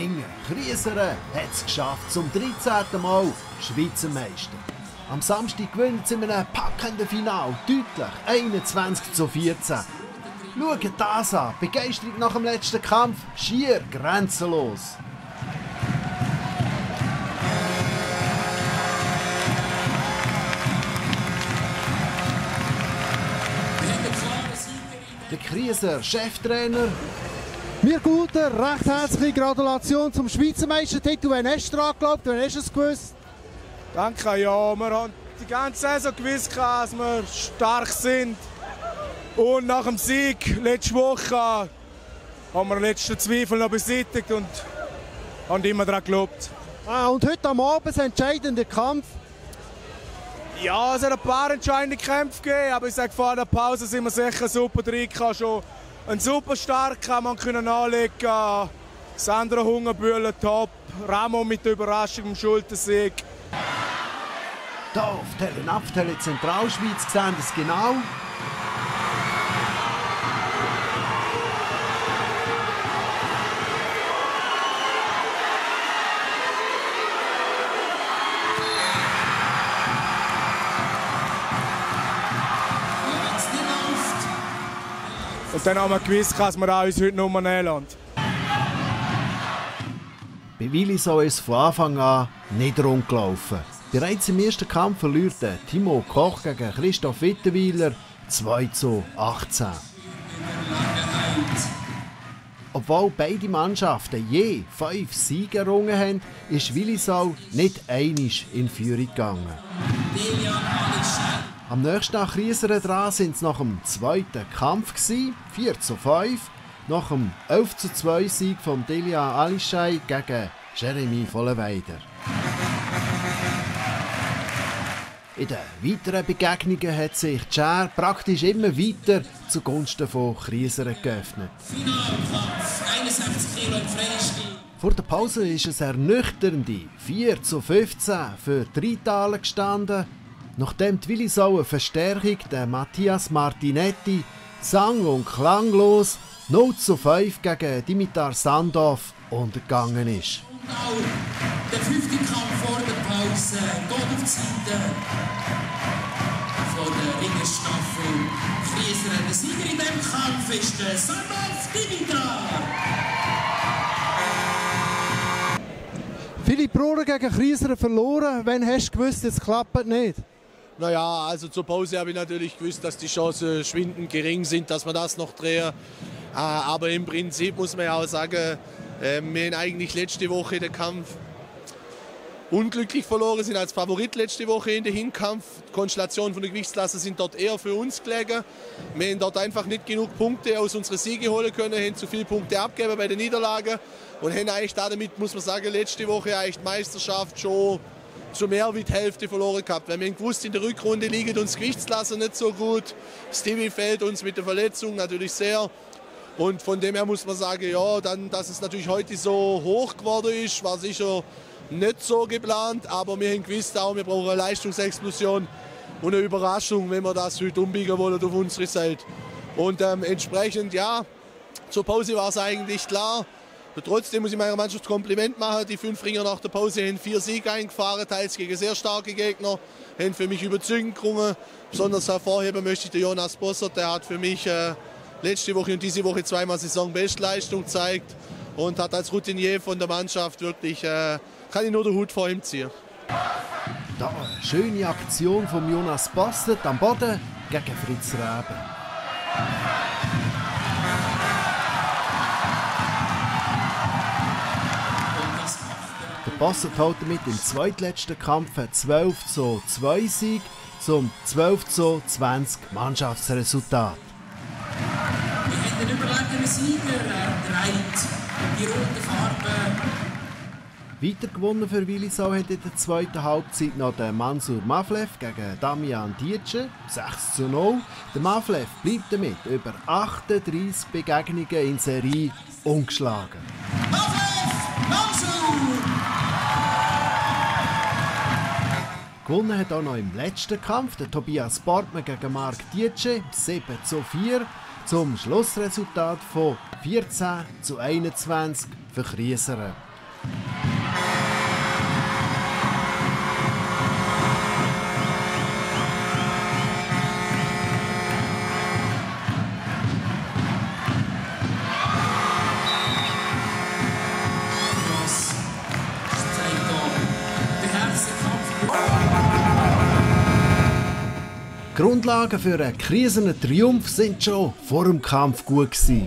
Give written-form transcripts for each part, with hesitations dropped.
gelingen. Krieseren hat es geschafft, zum 13. Mal Schweizer Meister. Am Samstag gewinnt sie in einem packenden Finale, deutlich 21:14. Schaut das an, Begeisterung nach dem letzten Kampf, schier grenzenlos. Der Krieser Cheftrainer. Mir Guten, recht herzliche Gratulation zum Schweizer Meistertitel. Wann hast du daran geglaubt? Wann hast du es gewusst? Danke, ja. Wir haben die ganze Saison gewusst, dass wir stark sind. Und nach dem Sieg letzte Woche haben wir den letzten Zweifel noch beseitigt und haben immer daran geglaubt. Und heute am Abend ist ein entscheidender Kampf. Ja, es hat ein paar entscheidende Kämpfe gegeben, aber ich sage, vor der Pause sind wir sicher super drin. Schon einen super Start kann man anlegen. Sandra Hungerbühler top, Ramo mit der Überraschung im Schultersieg. Hier auf Tele Zentralschweiz sehen das genau. Und dann haben wir gewusst, dass wir uns heute Nummer nehmen lassen. Bei Willisau ist es von Anfang an nicht rund gelaufen. Bereits im ersten Kampf verliert Timo Koch gegen Christoph Wittenweiler 2:18. Obwohl beide Mannschaften je 5 Siege errungen haben, ist Willisau nicht einig in Führung gegangen. Am nächsten nach Krieseren dran sind es nach dem zweiten Kampf 4:5, nach dem 11:2 Sieg von Delia Alishai gegen Jeremy Vollenweider. In den weiteren Begegnungen hat sich die Schere praktisch immer weiter zugunsten von Krieseren geöffnet. Finalkampf, 61 Kilo im Freistil. Vor der Pause ist es ernüchternde 4:15 für die Rheintaler gestanden, nachdem die Willisauer Verstärkung der Matthias Martinetti sang- und klanglos 0:5 gegen Dimitar Sandow untergegangen ist. Und auch der 5. Kampf vor der Pause geht auf die Seite von der Ringerstaffel Krieseren. Der Sieger in diesem Kampf ist der Sandow Dimitar. Philipp Rohrer gegen Krieseren verloren. Wann hast du gewusst, es klappt nicht? Naja, also zur Pause habe ich natürlich gewusst, dass die Chancen schwindend gering sind, dass wir das noch drehen. Aber im Prinzip muss man ja auch sagen, wir haben eigentlich letzte Woche den Kampf unglücklich verloren, sind als Favorit letzte Woche in den Hinkampf. Die Konstellation von der Gewichtsklasse sind dort eher für uns gelegen. Wir haben dort einfach nicht genug Punkte aus unseren Siegen holen können, haben zu viele Punkte abgegeben bei den Niederlagen und haben eigentlich damit, muss man sagen, letzte Woche eigentlich die Meisterschaft schon zu mehr wie die Hälfte verloren gehabt. Weil wir haben gewusst, in der Rückrunde liegt uns Gewichtsklasse nicht so gut. Stevie fehlt uns mit der Verletzung natürlich sehr. Und von dem her muss man sagen, ja, dann, dass es natürlich heute so hoch geworden ist, war sicher nicht so geplant. Aber wir haben gewusst, auch, wir brauchen eine Leistungsexplosion und eine Überraschung, wenn wir das heute umbiegen wollen auf unsere Seite. Und entsprechend, ja, zur Pause war es eigentlich klar. Und trotzdem muss ich meiner Mannschaft Kompliment machen. Die 5 Ringer nach der Pause haben 4 Siege eingefahren, teils gegen sehr starke Gegner, haben für mich überzeugend gerungen. Besonders hervorheben möchte ich den Jonas Bossert, der hat für mich letzte Woche und diese Woche zweimal Saisonbestleistung gezeigt und hat als Routinier von der Mannschaft wirklich, kann ich nur den Hut vor ihm ziehen. Da eine schöne Aktion von Jonas Bossert am Boden gegen Fritz Räben. Der Bossert holt damit im zweitletzten Kampf einen 12:2 Sieg zum 12:20 Mannschaftsresultat. Wir haben den überlegenen Sieger, trägt die rote Farbe. Weiter gewonnen für Willisau hat in der zweiten Halbzeit noch der Mansur Mavlev gegen Damian Dietsche, 6:0. Der Mavlev bleibt damit über 38 Begegnungen in Serie ungeschlagen. Mavlev, Mansur! Gewonnen hat auch noch im letzten Kampf der Tobias Bortmann gegen Marc Dietsche, 7:4. Zum Schlussresultat von 14:21 für Krieseren. Grundlagen für einen kriselnden Triumph sind schon vor dem Kampf gut gewesen.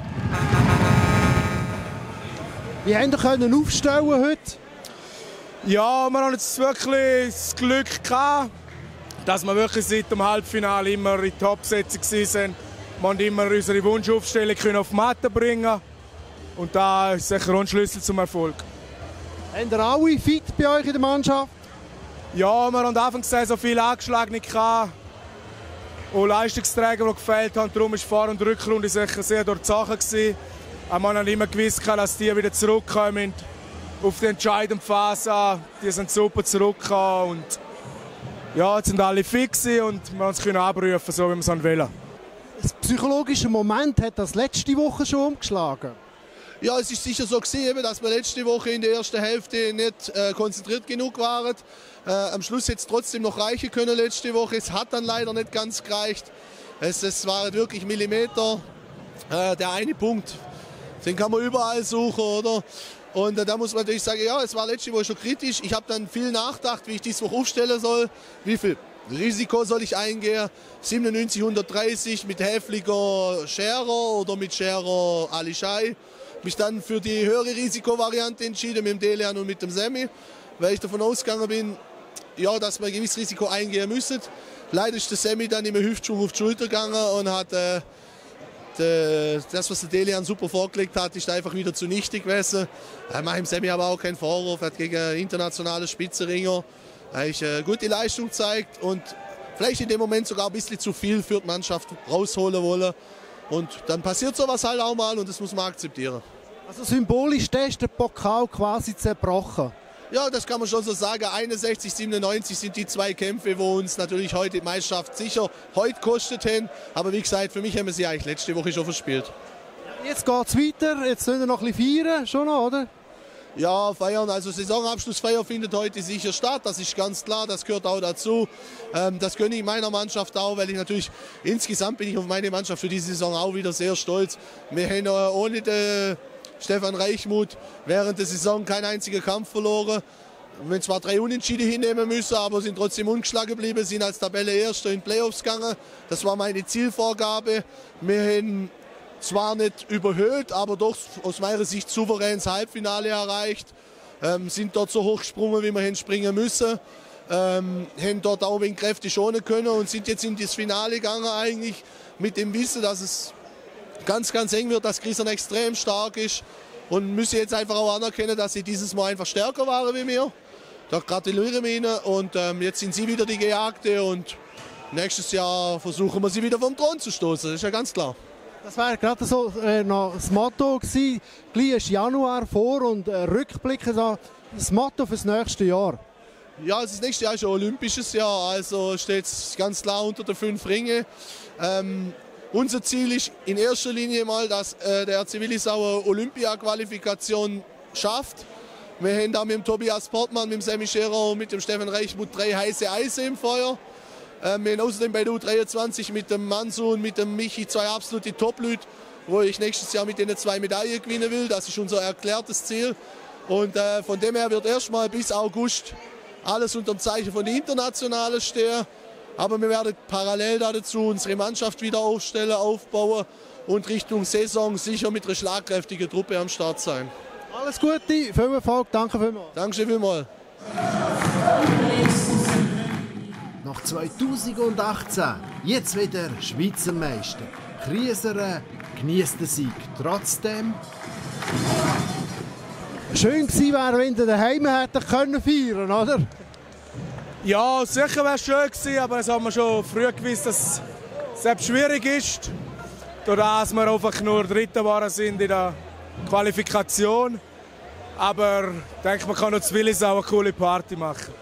Wie haben ihr aufstellen heute? Ja, wir haben jetzt wirklich das Glück gehabt, dass wir wirklich seit dem Halbfinale immer in Top-Setzung waren. Wir haben immer unsere Wunschaufstellung auf die Matte bringen. Und das ist sicher ein Schlüssel zum Erfolg. Haben ihr alle fit bei euch in der Mannschaft? Ja, wir haben Anfang der Saison viele Angeschlagene gehabt und Leistungsträger, die gefehlt haben. Darum war Vor- und Rückrunde sicher sehr durch die Sache gewesen. Aber man hat immer gewusst, dass die wieder zurückkommen auf die entscheidende Phase. Die sind super zurückgekommen. Und ja, jetzt sind alle fix und wir können uns abrufen, so wie wir es wollen. Das psychologische Moment hat das letzte Woche schon umgeschlagen. Ja, es ist sicher so gewesen, dass wir letzte Woche in der ersten Hälfte nicht konzentriert genug waren. Am Schluss hätte es trotzdem noch reichen können letzte Woche. Es hat dann leider nicht ganz gereicht. Es waren wirklich Millimeter. Der eine Punkt, den kann man überall suchen, oder? Und da muss man natürlich sagen, ja, es war letzte Woche schon kritisch. Ich habe dann viel nachgedacht, wie ich diese Woche aufstellen soll. Wie viel Risiko soll ich eingehen? 97, 130 mit Häfliger Scherer oder mit Scherer Alishai. Mich dann für die höhere Risikovariante entschieden, mit dem Delian und mit dem Semi, weil ich davon ausgegangen bin, ja, dass wir ein gewisses Risiko eingehen müssen. Leider ist der Semi dann im Hüftschwung auf die Schulter gegangen und hat das, was der Delian super vorgelegt hat, ist einfach wieder zunichte gewesen. Mache im Semi aber auch keinen Vorwurf, er hat gegen internationale Spitzenringer eigentlich eine gute Leistung gezeigt und vielleicht in dem Moment sogar ein bisschen zu viel für die Mannschaft rausholen wollen. Und dann passiert sowas halt auch mal und das muss man akzeptieren. Also symbolisch ist der Pokal quasi zerbrochen. Ja, das kann man schon so sagen. 61, 97 sind die zwei Kämpfe, wo uns natürlich heute die Meisterschaft sicher heute gekostet haben. Aber wie gesagt, für mich haben wir sie eigentlich letzte Woche schon verspielt. Jetzt geht es weiter, jetzt sollen wir noch ein bisschen feiern, schon noch, oder? Ja, feiern, also Saisonabschlussfeier findet heute sicher statt, das ist ganz klar, das gehört auch dazu. Das gönne ich meiner Mannschaft auch, weil ich natürlich, insgesamt bin ich auf meine Mannschaft für diese Saison auch wieder sehr stolz. Wir haben ohne den Stefan Reichmuth während der Saison keinen einzigen Kampf verloren. Wir haben zwar 3 Unentschieden hinnehmen müssen, aber sind trotzdem ungeschlagen geblieben, sind als Tabellenerster in die Playoffs gegangen. Das war meine Zielvorgabe. Wir haben zwar nicht überhöht, aber doch aus meiner Sicht souverän das Halbfinale erreicht. Sind dort so hoch gesprungen, wie wir hin springen müssen. Haben dort auch wegen Kräfte schonen können und sind jetzt in das Finale gegangen eigentlich mit dem Wissen, dass es ganz, ganz eng wird, dass Griesern extrem stark ist und müssen jetzt einfach auch anerkennen, dass sie dieses Mal einfach stärker waren wie wir. Da gratulieren wir ihnen und jetzt sind sie wieder die Gejagte und nächstes Jahr versuchen wir sie wieder vom Thron zu stoßen, das ist ja ganz klar. Das wäre gerade so noch das Motto gewesen. Gleich ist Januar vor und Rückblick, also das Motto für das nächste Jahr. Ja, das nächste Jahr ist ein olympisches Jahr, also steht es ganz klar unter den 5 Ringen. Unser Ziel ist in erster Linie mal, dass der RC Willisau eine Olympia-Qualifikation schafft. Wir haben da mit dem Tobias Portmann, mit dem Sammy Scherer und mit dem Stefan Reichmuth 3 heiße Eise im Feuer. Wir haben außerdem bei der U23 mit dem Mansu und mit dem Michi 2 absolute Top-Leute, wo ich nächstes Jahr mit denen 2 Medaillen gewinnen will. Das ist unser erklärtes Ziel. Und von dem her wird erstmal bis August alles unter dem Zeichen von den Internationalen stehen. Aber wir werden parallel dazu unsere Mannschaft wieder aufstellen, aufbauen und Richtung Saison sicher mit einer schlagkräftigen Truppe am Start sein. Alles Gute, viel Erfolg, danke vielmals. Danke vielmals. Nach 2018, jetzt wieder Schweizer Meister. Krieser genießt den Sieg. Trotzdem schön gewesen wäre, wenn ihr daheim hätten können feiern, oder? Ja, sicher wäre es schön gewesen, aber das haben wir schon früh gewusst, dass es schwierig ist. Dadurch, dass wir einfach nur Dritter geworden sind in der Qualifikation. Aber ich denke, man kann noch zu Willisau eine coole Party machen.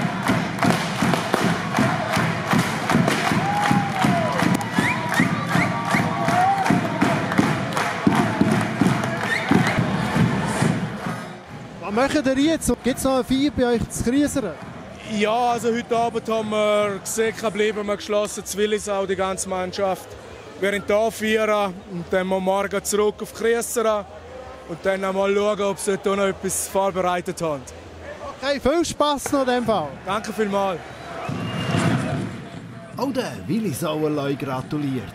Was macht ihr jetzt? Gibt es noch ein Feier bei euch zu Kriesern? Ja, also heute Abend haben wir gesehen, bleiben wir geschlossen zu Willisau, die ganze Mannschaft. Wir werden hier feiern und dann morgen zurück auf Kriesern und dann mal schauen, ob sie hier noch etwas vorbereitet haben. Okay, viel Spass noch in dem Fall. Danke vielmals. Auch der Willi Sauerleu gratuliert.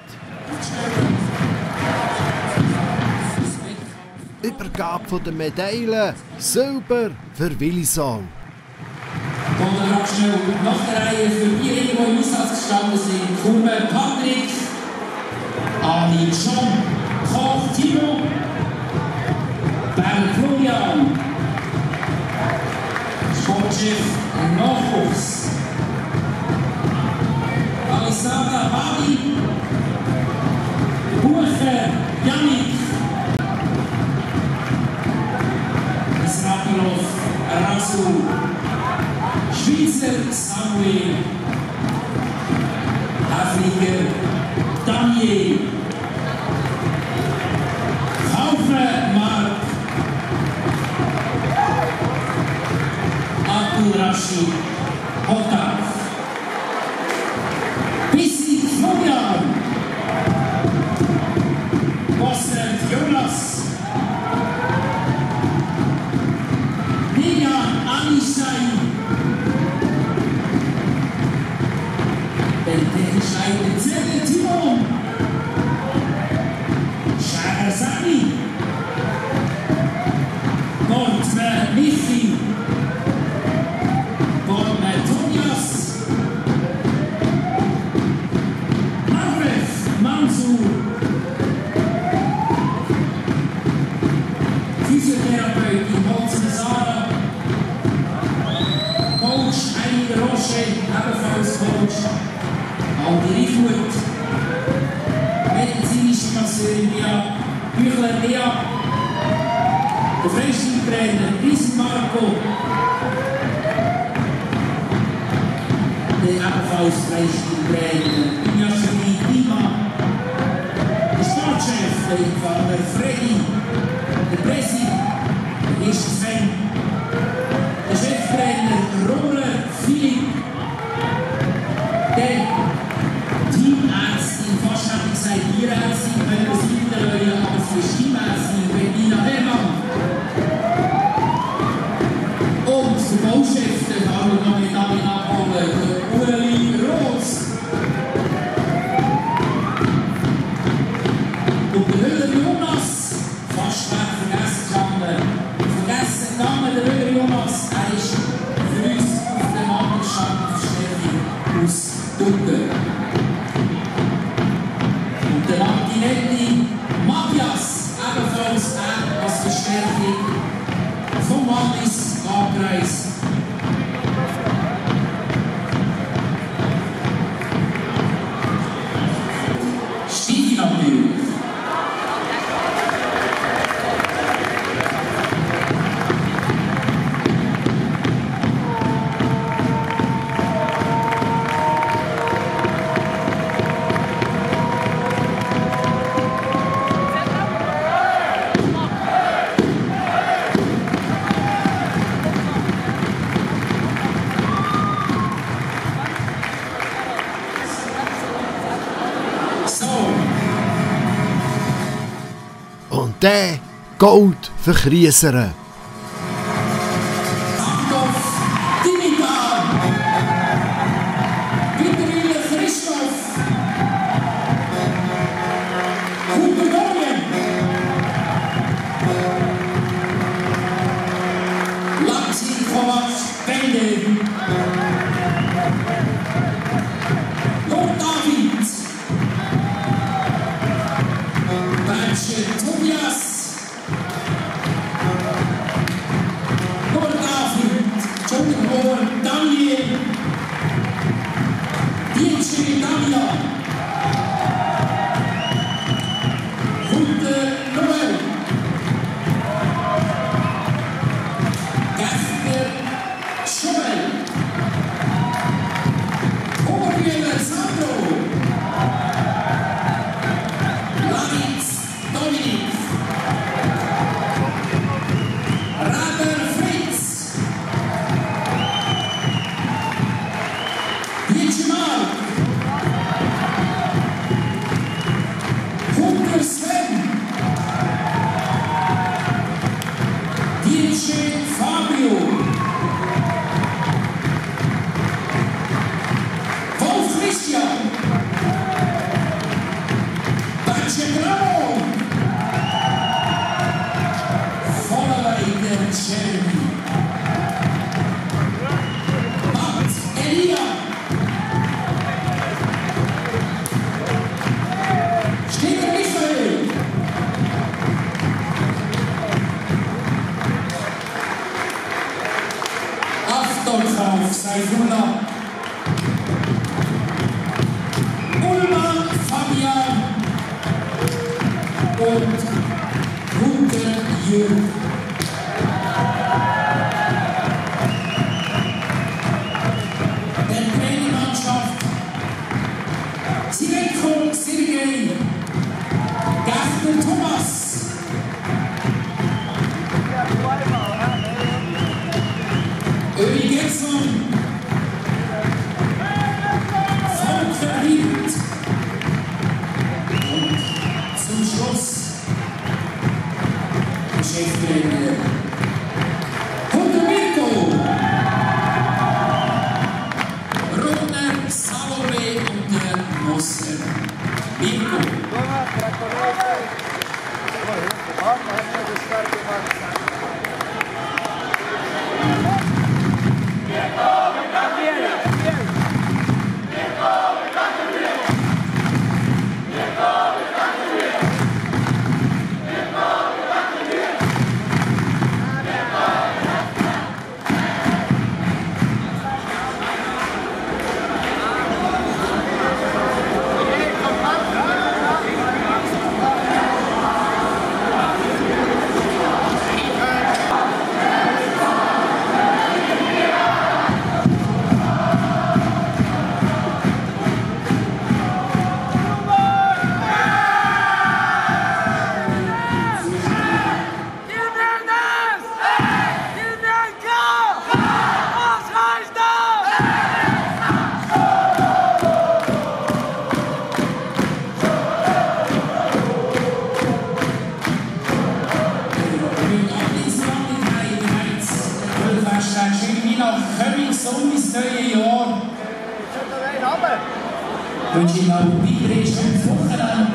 Übergabe der Medaillen, Silber für Willi Sau. Und dann noch schnell nach der Reihe für diejenigen, die im Einsatz gestanden sind, kommen Patrick, Ali John, Koch Timo, Bernd Florian, Sportchef Nachwuchs, Alessandra Badi, Bucher Janik, Israpilov Rasul, Schweizer Samuel, Afrika Daniel, Kaufer Mark, Abdul Rashid Hotaf, Bissig Florian, Bossert Jonas, Nigan Anishai, der entscheidende Zelle Timon, Shahrazadi, Nordmer Michi, Bormer Tobias, Maref Mansur, Physiotherapeutin Holzner Sarah, Coach Heidi Roche, ebenfalls Coach, Aldi Riefmut, medizinische Masseurin Bia Büchler Lea, der Freistiltrainer Riesen Marco, der ebenfalls Freistiltrainer Ignazio Lima, der Sportchef, der Infamer Freddy, der Pressi, der erste Sven, der Cheftrainer Roller Philipp, der Teamärztin, fast hätte ich gesagt Tierärztin, wenn wir es weiterlösen, aber für Stimmärztin Bettina Hermann. Und der Bauchef, der kann noch mit Namen abholen, der Ueli Roos. Und der Höller Jonas, fast vergessen gegangen, der Höller Jonas, er ist für uns auf der Mannschaft Verstärkung aus Ducken. Und der Martinetti Matthias, ebenfalls er als Verstärkung vom Wallis angereist. Stieg natürlich. Und der Gold für Krieseren. Sandhoff Dimitar, Winterwiller Christoph, Huber Dorian, Leipzig Kovac Bende, Lord David, Tobias, Jeremy. Matt Elia. Steger Michael. Afterkauf Saifullah. Ullmann Fabian und Gunter Jürgen. Der Trainermannschaft Sirenko Sergei, Gärtner Thomas, Öli Gerson, Volker Wind und zum Schluss Cheftrainer Hunter Mirko, Runner Salome und der Mosser Mirko. Ich wünsche Ihnen auch ein weiteres schönes Wochenende.